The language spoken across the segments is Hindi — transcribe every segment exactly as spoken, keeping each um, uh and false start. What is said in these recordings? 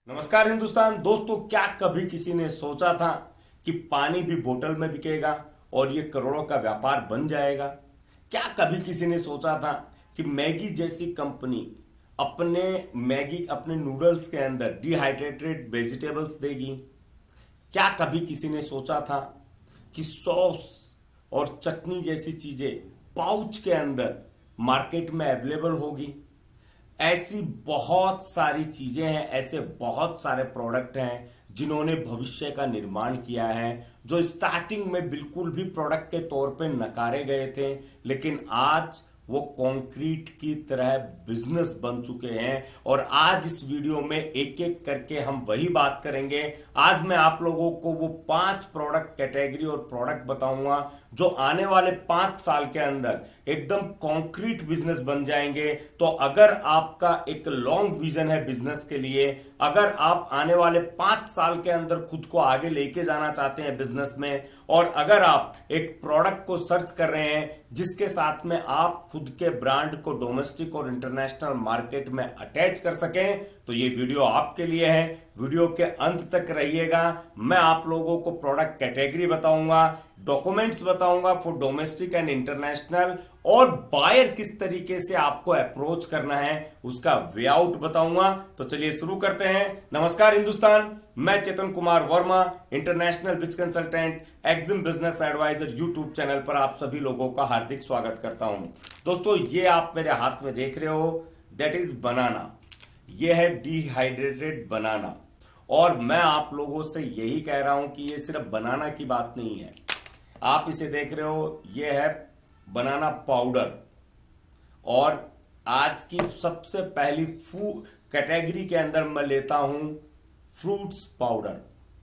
नमस्कार हिंदुस्तान दोस्तों, क्या कभी किसी ने सोचा था कि पानी भी बोतल में बिकेगा और ये करोड़ों का व्यापार बन जाएगा। क्या कभी किसी ने सोचा था कि मैगी जैसी कंपनी अपने मैगी अपने नूडल्स के अंदर डिहाइड्रेटेड वेजिटेबल्स देगी। क्या कभी किसी ने सोचा था कि सॉस और चटनी जैसी चीजें पाउच के अंदर मार्केट में अवेलेबल होगी। ऐसी बहुत सारी चीजें हैं, ऐसे बहुत सारे प्रोडक्ट हैं जिन्होंने भविष्य का निर्माण किया है, जो स्टार्टिंग में बिल्कुल भी प्रोडक्ट के तौर पे नकारे गए थे, लेकिन आज वो कंक्रीट की तरह बिजनेस बन चुके हैं। और आज इस वीडियो में एक एक करके हम वही बात करेंगे। आज मैं आप लोगों को वो पांच प्रोडक्ट कैटेगरी और प्रोडक्ट बताऊंगा जो आने वाले पांच साल के अंदर एकदम कॉन्क्रीट बिजनेस बन जाएंगे। तो अगर आपका एक लॉन्ग विजन है बिजनेस के लिए, अगर आप आने वाले पांच साल के अंदर खुद को आगे लेके जाना चाहते हैं बिजनेस में, और अगर आप एक प्रोडक्ट को सर्च कर रहे हैं जिसके साथ में आप खुद के ब्रांड को डोमेस्टिक और इंटरनेशनल मार्केट में अटैच कर सकें, तो ये वीडियो आपके लिए है। वीडियो के अंत तक रहिएगा। मैं आप लोगों को प्रोडक्ट कैटेगरी बताऊंगा, डॉक्यूमेंट्स बताऊंगा फॉर डोमेस्टिक एंड इंटरनेशनल, और बायर किस तरीके से आपको अप्रोच करना है उसका वे आउट बताऊंगा। तो चलिए शुरू करते हैं। नमस्कार हिंदुस्तान, मैं Chetan Kumar Verma, international biz consultant, EXIM business advisor YouTube channel पर आप सभी लोगों का हार्दिक स्वागत करता हूं। दोस्तों, ये आप मेरे हाथ में देख रहे हो, दैट इज बनाना। ये है डिहाइड्रेटेड बनाना, और मैं आप लोगों से यही कह रहा हूं कि ये सिर्फ बनाना की बात नहीं है। आप इसे देख रहे हो, ये है बनाना पाउडर। और आज की सबसे पहली फूड कैटेगरी के अंदर मैं लेता हूं फ्रूट्स पाउडर।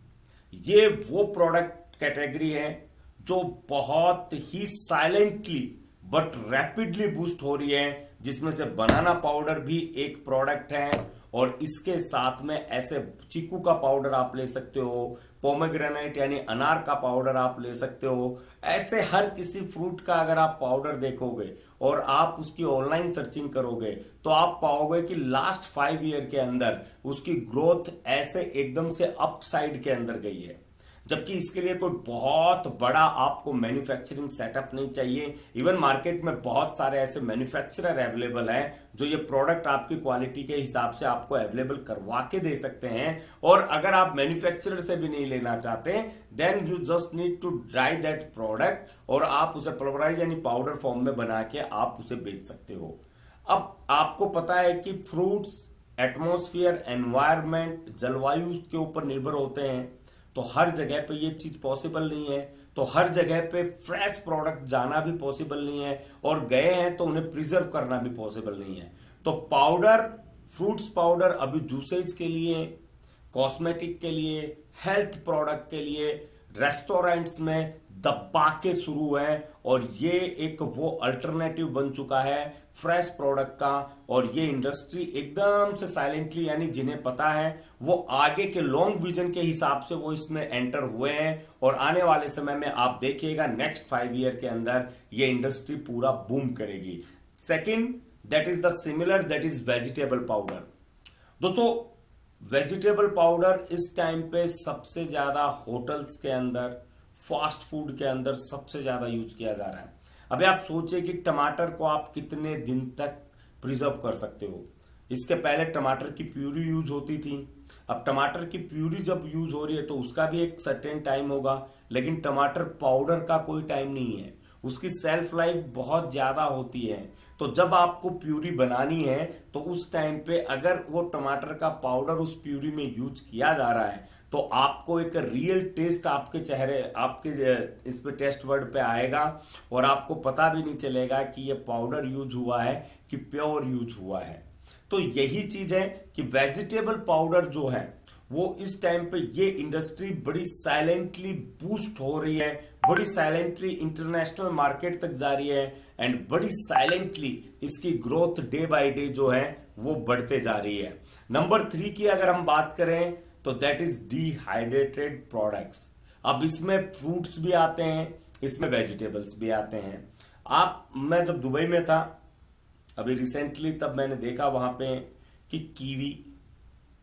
ये वो प्रोडक्ट कैटेगरी है जो बहुत ही साइलेंटली बट रैपिडली बूस्ट हो रही है, जिसमें से बनाना पाउडर भी एक प्रोडक्ट है। और इसके साथ में ऐसे चीकू का पाउडर आप ले सकते हो, पोमेग्रेनेट यानी अनार का पाउडर आप ले सकते हो। ऐसे हर किसी फ्रूट का अगर आप पाउडर देखोगे और आप उसकी ऑनलाइन सर्चिंग करोगे तो आप पाओगे कि लास्ट फाइव ईयर के अंदर उसकी ग्रोथ ऐसे एकदम से अप साइड के अंदर गई है, जबकि इसके लिए कोई बहुत बड़ा आपको मैन्युफैक्चरिंग सेटअप नहीं चाहिए। इवन मार्केट में बहुत सारे ऐसे मैन्युफैक्चरर अवेलेबल हैं जो ये प्रोडक्ट आपकी क्वालिटी के हिसाब से आपको अवेलेबल करवा के दे सकते हैं। और अगर आप मैन्युफैक्चरर से भी नहीं लेना चाहते, then you just need to dry that product, और आप उसे पल्वराइज यानी पाउडर फॉर्म में बना के आप उसे बेच सकते हो। अब आपको पता है कि फ्रूट्स एटमॉस्फेयर, एनवायरमेंट, जलवायु के ऊपर निर्भर होते हैं, तो हर जगह पे ये चीज पॉसिबल नहीं है। तो हर जगह पे फ्रेश प्रोडक्ट जाना भी पॉसिबल नहीं है, और गए हैं तो उन्हें प्रिजर्व करना भी पॉसिबल नहीं है। तो पाउडर, फ्रूट्स पाउडर अभी जूसेज के लिए, कॉस्मेटिक के लिए, हेल्थ प्रोडक्ट के लिए रेस्टोरेंट्स में दबा के शुरू है, और ये एक वो अल्टरनेटिव बन चुका है फ्रेश प्रोडक्ट का। और ये इंडस्ट्री एकदम से साइलेंटली, यानी जिन्हें पता है वो आगे के लॉन्ग विजन के हिसाब से वो इसमें एंटर हुए हैं, और आने वाले समय में आप देखिएगा नेक्स्ट फाइव ईयर के अंदर ये इंडस्ट्री पूरा बूम करेगी। Second, that is the similar, that is vegetable powder. दोस्तों, वेजिटेबल पाउडर इस टाइम पे सबसे ज्यादा होटल्स के अंदर, फास्ट फूड के अंदर सबसे ज्यादा यूज किया जा रहा है। अभी आप सोचिए कि टमाटर को आप कितने दिन तक प्रिजर्व कर सकते हो। इसके पहले टमाटर की प्यूरी यूज होती थी, अब टमाटर की प्यूरी जब यूज हो रही है तो उसका भी एक सर्टेन टाइम होगा, लेकिन टमाटर पाउडर का कोई टाइम नहीं है, उसकी सेल्फ लाइफ बहुत ज्यादा होती है। तो जब आपको प्यूरी बनानी है तो उस टाइम पे अगर वो टमाटर का पाउडर उस प्यूरी में यूज किया जा रहा है तो आपको एक रियल टेस्ट आपके चेहरे, आपके इस पे टेस्ट वर्ड पे आएगा, और आपको पता भी नहीं चलेगा कि ये पाउडर यूज हुआ है कि प्योर यूज हुआ है। तो यही चीज है कि वेजिटेबल पाउडर जो है वो इस टाइम पे ये इंडस्ट्री बड़ी साइलेंटली बूस्ट हो रही है, बड़ी साइलेंटली इंटरनेशनल मार्केट तक जा रही है, एंड बड़ी साइलेंटली इसकी ग्रोथ डे बाय डे जो है वो बढ़ते जा रही है। नंबर थ्री की अगर हम बात करें तो दैट इज डिहाइड्रेटेड प्रोडक्ट्स। अब इसमें फ्रूट्स भी आते हैं, इसमें वेजिटेबल्स भी आते हैं। आप, मैं जब दुबई में था अभी रिसेंटली, तब मैंने देखा वहां पे कि कीवी,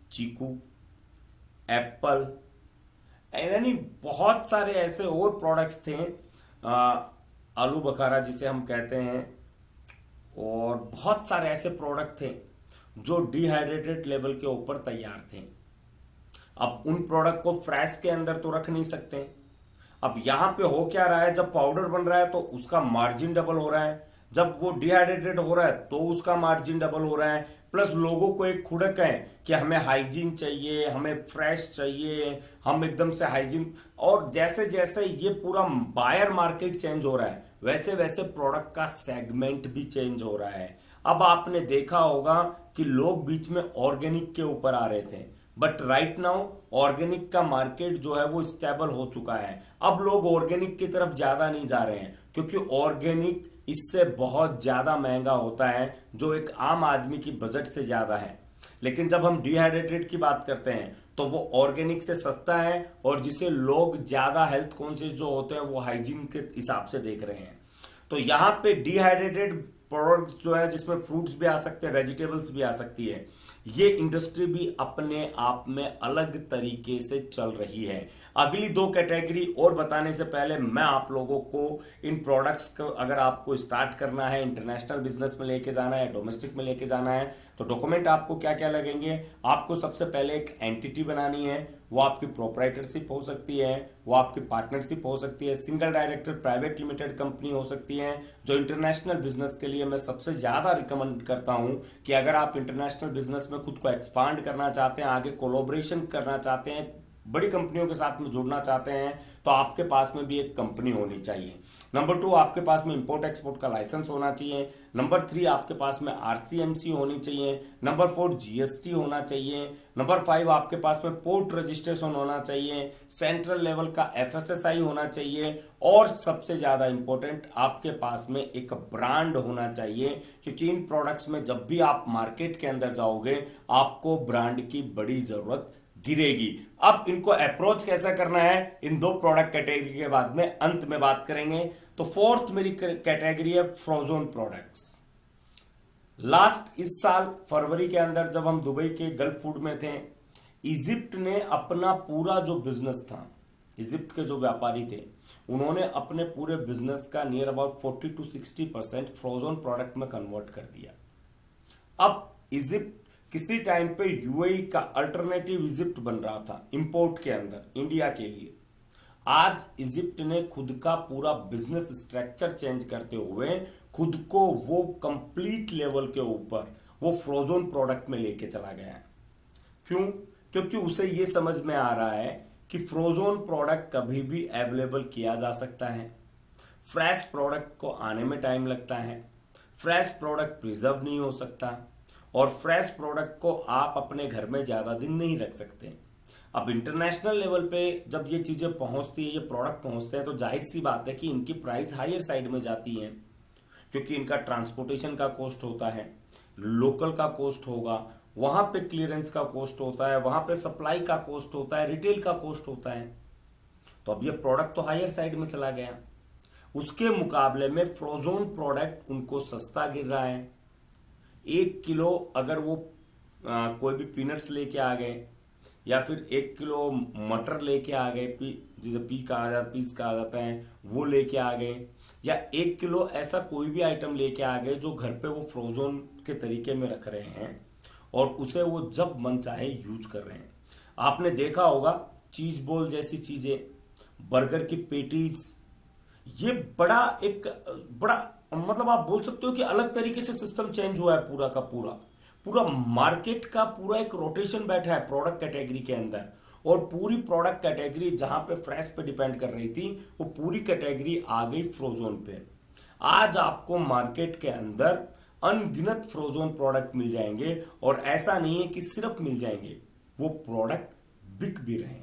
चीकू, एप्पल, यानी बहुत सारे ऐसे और प्रोडक्ट्स थे, आ, आलू बुखारा जिसे हम कहते हैं, और बहुत सारे ऐसे प्रोडक्ट थे जो डिहाइड्रेटेड लेवल के ऊपर तैयार थे। अब उन प्रोडक्ट को फ्रेश के अंदर तो रख नहीं सकते। अब यहां पे हो क्या रहा है, जब पाउडर बन रहा है तो उसका मार्जिन डबल हो रहा है, जब वो डिहाइड्रेटेड हो रहा है तो उसका मार्जिन डबल हो रहा है। प्लस लोगों को एक खुड़क है कि हमें हाइजीन चाहिए, हमें फ्रेश चाहिए, हम एकदम से हाइजीन। और जैसे जैसे ये पूरा बायर मार्केट चेंज हो रहा है, वैसे वैसे प्रोडक्ट का सेगमेंट भी चेंज हो रहा है। अब आपने देखा होगा कि लोग बीच में ऑर्गेनिक के ऊपर आ रहे थे, बट राइट नाउ ऑर्गेनिक का मार्केट जो है वो स्टेबल हो चुका है। अब लोग ऑर्गेनिक की तरफ ज्यादा नहीं जा रहे हैं, क्योंकि ऑर्गेनिक इससे बहुत ज्यादा महंगा होता है, जो एक आम आदमी की बजट से ज्यादा है। लेकिन जब हम डिहाइड्रेटेड की बात करते हैं तो वो ऑर्गेनिक से सस्ता है, और जिसे लोग ज्यादा हेल्थ कॉन्शियस जो होते हैं वो हाइजीन के हिसाब से देख रहे हैं। तो यहाँ पे डिहाइड्रेटेड प्रोडक्ट जो है, जिसमें फ्रूट्स भी आ सकते हैं, वेजिटेबल्स भी आ सकती है, ये इंडस्ट्री भी अपने आप में अलग तरीके से चल रही है। अगली दो कैटेगरी और बताने से पहले मैं आप लोगों को इन प्रोडक्ट्स को, अगर आपको स्टार्ट करना है, इंटरनेशनल बिजनेस में लेके जाना है, डोमेस्टिक में लेके जाना है, तो डॉक्यूमेंट आपको क्या क्या लगेंगे। आपको सबसे पहले एक एंटिटी बनानी है, वो आपकी प्रोप्राइटरशिप हो सकती है, वो आपकी पार्टनरशिप हो सकती है, single director private limited company हो सकती है। जो इंटरनेशनल बिजनेस के लिए मैं सबसे ज्यादा रिकमेंड करता हूं कि अगर आप इंटरनेशनल बिजनेस में खुद को एक्सपांड करना चाहते हैं, आगे कोलैबोरेशन करना चाहते हैं, बड़ी कंपनियों के साथ में जुड़ना चाहते हैं, तो आपके पास में भी एक कंपनी होनी चाहिए। नंबर टू, आपके पास में इंपोर्ट एक्सपोर्ट का लाइसेंस होना चाहिए। नंबर थ्री, आपके पास में आरसीएमसी होनी चाहिए। नंबर फोर, जीएसटी होना चाहिए। नंबर फाइव, आपके पास में पोर्ट रजिस्ट्रेशन होना चाहिए। सेंट्रल लेवल का एफएसएसआई होना चाहिए। और सबसे ज्यादा इंपॉर्टेंट, आपके पास में एक ब्रांड होना चाहिए, क्योंकि इन प्रोडक्ट्स में जब भी आप मार्केट के अंदर जाओगे आपको ब्रांड की बड़ी जरूरत गिरेगी। अब इनको अप्रोच कैसा करना है, इन दो प्रोडक्ट कैटेगरी के बाद में अंत में बात करेंगे। तो फोर्थ मेरी कैटेगरी है फ्रोजन प्रोडक्ट्स। लास्ट इस साल फरवरी के अंदर जब हम दुबई के गल्फ फूड में थे, इजिप्ट ने अपना पूरा जो बिजनेस था, इजिप्ट के जो व्यापारी थे, उन्होंने अपने पूरे बिजनेस का near about forty to sixty percent frozen product में कन्वर्ट कर दिया। अब इजिप्ट किसी टाइम पे यूएई का अल्टरनेटिव इजिप्ट बन रहा था इंपोर्ट के अंदर इंडिया के लिए। आज इजिप्ट ने खुद का पूरा बिजनेस स्ट्रक्चर चेंज करते हुए खुद को वो कंप्लीट लेवल के ऊपर वो फ्रोजन प्रोडक्ट में लेके चला गया है। क्यों? क्योंकि उसे ये समझ में आ रहा है कि फ्रोजन प्रोडक्ट कभी भी अवेलेबल किया जा सकता है, फ्रेश प्रोडक्ट को आने में टाइम लगता है, फ्रेश प्रोडक्ट प्रिजर्व नहीं हो सकता, और फ्रेश प्रोडक्ट को आप अपने घर में ज्यादा दिन नहीं रख सकते। अब इंटरनेशनल लेवल पे जब ये चीजें पहुंचती है, ये प्रोडक्ट पहुंचते हैं, तो जाहिर सी बात है कि इनकी प्राइस हायर साइड में जाती है, क्योंकि इनका ट्रांसपोर्टेशन का कॉस्ट होता है, लोकल का कॉस्ट होगा, वहां पे क्लियरेंस का कॉस्ट होता है, वहां पे सप्लाई का कॉस्ट होता है, रिटेल का कॉस्ट होता है। तो अब ये प्रोडक्ट तो हायर साइड में चला गया, उसके मुकाबले में फ्रोजन प्रोडक्ट उनको सस्ता गिर रहा है। एक किलो अगर वो आ, कोई भी पीनट्स लेके आ गए, या फिर एक किलो मटर लेके आ गए, पी जिसे पी कहा जाता पीस कहा जाता है, वो लेके आ गए, या एक किलो ऐसा कोई भी आइटम लेके आ गए जो घर पे वो फ्रोजन के तरीके में रख रहे हैं, और उसे वो जब मन चाहे यूज कर रहे हैं। आपने देखा होगा चीज बॉल जैसी चीजें, बर्गर की पेटीज, ये बड़ा एक बड़ा मतलब आप बोल सकते हो कि अलग तरीके से सिस्टम चेंज हुआ है। पूरा का पूरा पूरा मार्केट का पूरा एक रोटेशन बैठा है प्रोडक्ट कैटेगरी के अंदर, और पूरी प्रोडक्ट कैटेगरी जहां पे फ्रेश पे डिपेंड कर रही थी, वो पूरी कैटेगरी आ गई फ्रोजन पे। आज आपको मार्केट के अंदर अनगिनत फ्रोजन प्रोडक्ट मिल जाएंगे, और ऐसा नहीं है कि सिर्फ मिल जाएंगे, वो प्रोडक्ट बिक भी रहे हैं।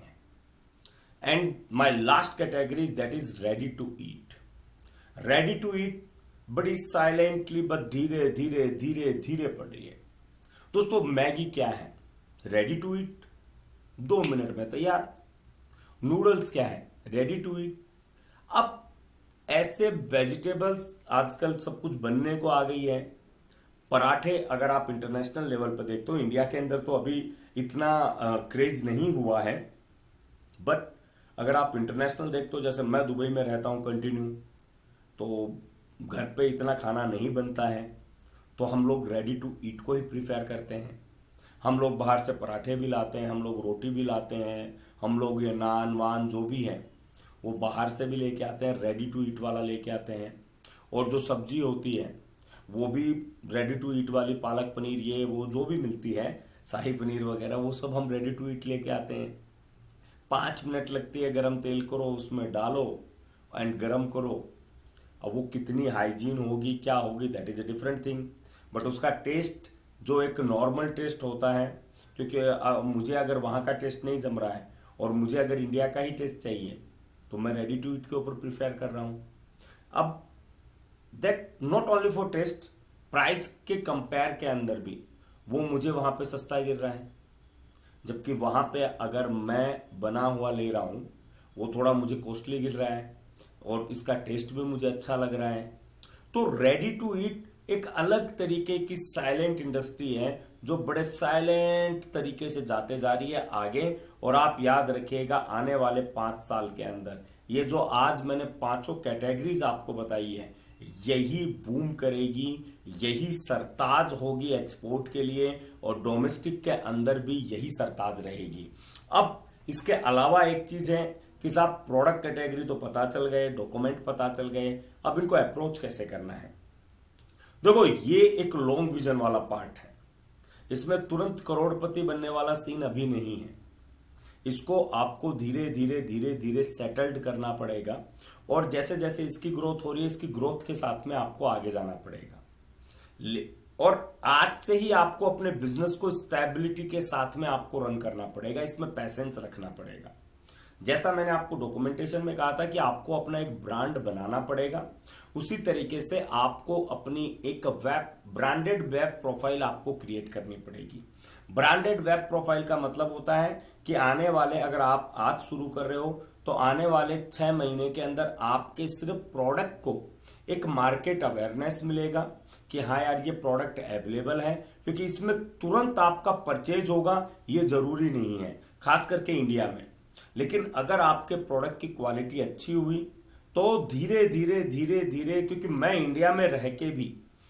And my last category that is ready to eat. Ready to eat बड़ी साइलेंटली बट धीरे धीरे धीरे धीरे पड़ रही है। दोस्तों मैगी क्या है? रेडी टू ईट, दो मिनट में तैयार। नूडल्स क्या है? Ready to eat. अब ऐसे वेजिटेबल्स आजकल सब कुछ बनने को आ गई है। पराठे अगर आप इंटरनेशनल लेवल पर देखते हो, इंडिया के अंदर तो अभी इतना क्रेज नहीं हुआ है। बट अगर आप इंटरनेशनल देखते हो, जैसे मैं दुबई में रहता हूँ कंटिन्यू, तो घर पे इतना खाना नहीं बनता है, तो हम लोग रेडी टू ईट को ही प्रीफेयर करते हैं। हम लोग बाहर से पराठे भी लाते हैं, हम लोग रोटी भी लाते हैं, हम लोग ये नान वान जो भी है वो बाहर से भी लेके आते हैं, रेडी टू ईट वाला लेके आते हैं। और जो सब्जी होती है वो भी रेडी टू ईट वाली, पालक पनीर ये वो जो भी मिलती है, शाही पनीर वगैरह, वो सब हम रेडी टू ईट लेके आते हैं। पाँच मिनट लगती है, गरम तेल करो, उसमें डालो एंड गरम करो। अब वो कितनी हाइजीन होगी, क्या होगी, that is a different thing. But उसका टेस्ट जो एक नॉर्मल टेस्ट होता है, क्योंकि आ, मुझे अगर वहाँ का टेस्ट नहीं जम रहा है और मुझे अगर इंडिया का ही टेस्ट चाहिए, तो मैं रेडी टू ईट के ऊपर प्रिफेयर कर रहा हूँ। अब that not only for taste, price के कंपेयर के अंदर भी वो मुझे वहाँ पे सस्ता गिर रहा है, जबकि वहाँ पे अगर मैं बना हुआ ले रहा हूँ वो थोड़ा मुझे कॉस्टली गिर रहा है और इसका टेस्ट भी मुझे अच्छा लग रहा है। तो रेडी टू ईट एक अलग तरीके की साइलेंट इंडस्ट्री है जो बड़े साइलेंट तरीके से जाते जा रही है आगे। और आप याद रखिएगा, आने वाले पाँच साल के अंदर ये जो आज मैंने पांचों कैटेगरीज आपको बताई है, यही बूम करेगी, यही सरताज होगी एक्सपोर्ट के लिए, और डोमेस्टिक के अंदर भी यही सरताज रहेगी। अब इसके अलावा एक चीज है कि साहब, प्रोडक्ट कैटेगरी तो पता चल गए, डॉक्यूमेंट पता चल गए, अब इनको अप्रोच कैसे करना है। देखो, ये एक लॉन्ग विजन वाला पार्ट है, इसमें तुरंत करोड़पति बनने वाला सीन अभी नहीं है। इसको आपको धीरे धीरे धीरे धीरे सेटल्ड करना पड़ेगा, और जैसे जैसे इसकी ग्रोथ हो रही है, इसकी ग्रोथ के साथ में आपको आगे जाना पड़ेगा। और आज से ही आपको अपने बिजनेस को स्टेबिलिटी के साथ में आपको रन करना पड़ेगा, इसमें पैसेंस रखना पड़ेगा। जैसा मैंने आपको डॉक्यूमेंटेशन में कहा था कि आपको अपना एक ब्रांड बनाना पड़ेगा, उसी तरीके से आपको अपनी एक वेब ब्रांडेड वेब प्रोफाइल आपको क्रिएट करनी पड़ेगी। ब्रांडेड वेब प्रोफाइल का मतलब होता है कि आने वाले, अगर आप आज शुरू कर रहे हो, तो आने वाले छह महीने के अंदर आपके सिर्फ प्रोडक्ट को एक मार्केट अवेयरनेस मिलेगा कि हाँ यार, ये प्रोडक्ट अवेलेबल है, क्योंकि इसमें तुरंत आपका परचेज होगा ये जरूरी नहीं है, खास करके इंडिया में। लेकिन अगर आपके प्रोडक्ट की क्वालिटी अच्छी हुई तो धीरे धीरे धीरे धीरे, क्योंकि मैं इंडिया में रह के भी,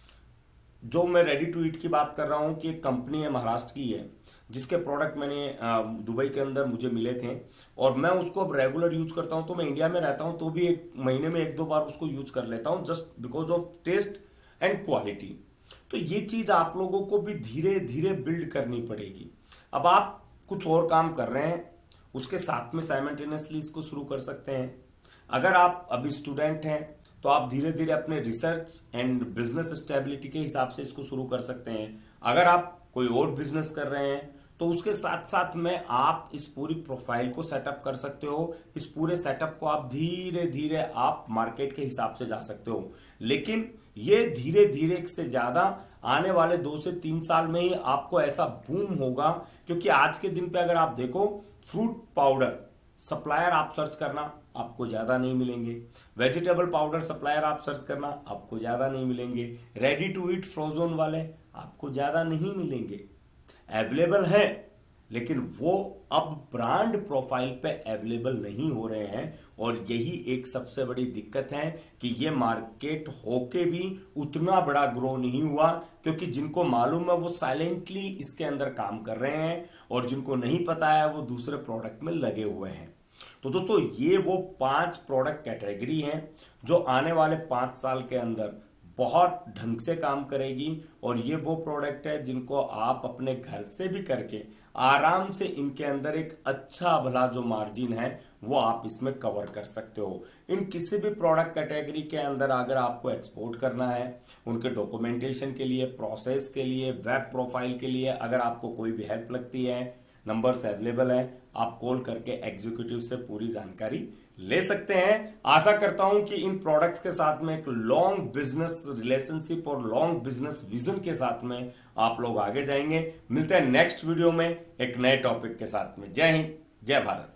जो मैं रेडी टू ईट की बात कर रहा हूं कि एक कंपनी है महाराष्ट्र की है, जिसके प्रोडक्ट मैंने दुबई के अंदर मुझे मिले थे, और मैं उसको अब रेगुलर यूज करता हूं। तो मैं इंडिया में रहता हूं तो भी एक महीने में एक दो बार उसको यूज कर लेता हूं, just because of taste and quality. तो ये चीज आप लोगों को भी धीरे धीरे बिल्ड करनी पड़ेगी। अब आप कुछ और काम कर रहे हैं, उसके साथ में साइमल्टेनियसली इसको शुरू कर सकते हैं। अगर आप अभी स्टूडेंट हैं तो आप धीरे धीरे अपने रिसर्च एंड बिजनेस स्टेबिलिटी के हिसाब से इसको शुरू कर सकते हैं। अगर आप कोई और बिजनेस कर रहे हैं तो उसके साथ साथ में आप इस पूरी प्रोफाइल को सेटअप कर सकते हो। इस पूरे सेटअप को आप धीरे धीरे आप मार्केट के हिसाब से जा सकते हो, लेकिन ये धीरे धीरे से ज्यादा आने वाले दो से तीन साल में ही आपको ऐसा बूम होगा। क्योंकि आज के दिन पे अगर आप देखो, फ्रूट पाउडर सप्लायर आप सर्च करना, आपको ज्यादा नहीं मिलेंगे। वेजिटेबल पाउडर सप्लायर आप सर्च करना, आपको ज्यादा नहीं मिलेंगे। रेडी टू ईट फ्रोजन वाले आपको ज्यादा नहीं मिलेंगे। अवेलेबल है, लेकिन वो अब ब्रांड प्रोफाइल पे अवेलेबल नहीं हो रहे हैं, और यही एक सबसे बड़ी दिक्कत है कि ये मार्केट होके भी उतना बड़ा ग्रो नहीं हुआ, क्योंकि जिनको मालूम है वो साइलेंटली इसके अंदर काम कर रहे हैं, और जिनको नहीं पता है वो दूसरे प्रोडक्ट में लगे हुए हैं। तो दोस्तों, ये वो पांच प्रोडक्ट कैटेगरी हैं जो आने वाले पांच साल के अंदर बहुत ढंग से काम करेगी, और ये वो प्रोडक्ट है जिनको आप अपने घर से भी करके आराम से इनके अंदर एक अच्छा भला जो मार्जिन है वो आप इसमें कवर कर सकते हो। इन किसी भी प्रोडक्ट कैटेगरी के अंदर अगर आपको एक्सपोर्ट करना है, उनके डॉक्यूमेंटेशन के लिए, प्रोसेस के लिए, वेब प्रोफाइल के लिए अगर आपको कोई भी हेल्प लगती है, नंबर्स अवेलेबल है, आप कॉल करके एग्जीक्यूटिव से पूरी जानकारी ले सकते हैं। आशा करता हूं कि इन प्रोडक्ट्स के साथ में एक लॉन्ग बिजनेस रिलेशनशिप और लॉन्ग बिजनेस विजन के साथ में आप लोग आगे जाएंगे। मिलते हैं नेक्स्ट वीडियो में एक नए टॉपिक के साथ में। जय हिंद, जय भारत।